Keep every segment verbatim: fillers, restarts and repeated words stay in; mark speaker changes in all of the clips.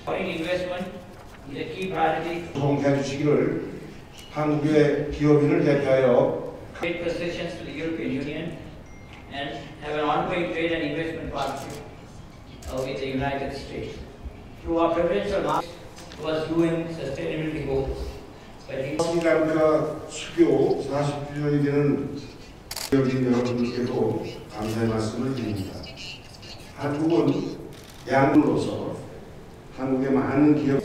Speaker 1: Foreign investment is a key priority.
Speaker 2: 소통해 주시기를 한국의 기업인을 대표하여
Speaker 1: Trade concessions to the European Union and have an ongoing trade and investment partnership uh, with the United States. Through our preferential market was U N sustainability goals.
Speaker 2: 스리랑카 수교 사십 주년이 되는 기업인 여러분들께도 감사의 말씀을 드립니다. 한국은 양으로서 한국의 많은 기업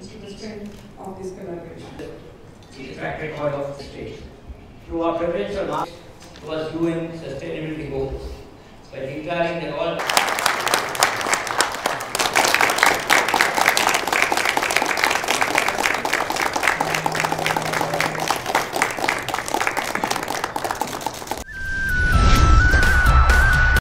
Speaker 1: The track record of the state. Through our preferential market was U N sustainability goals by declaring that all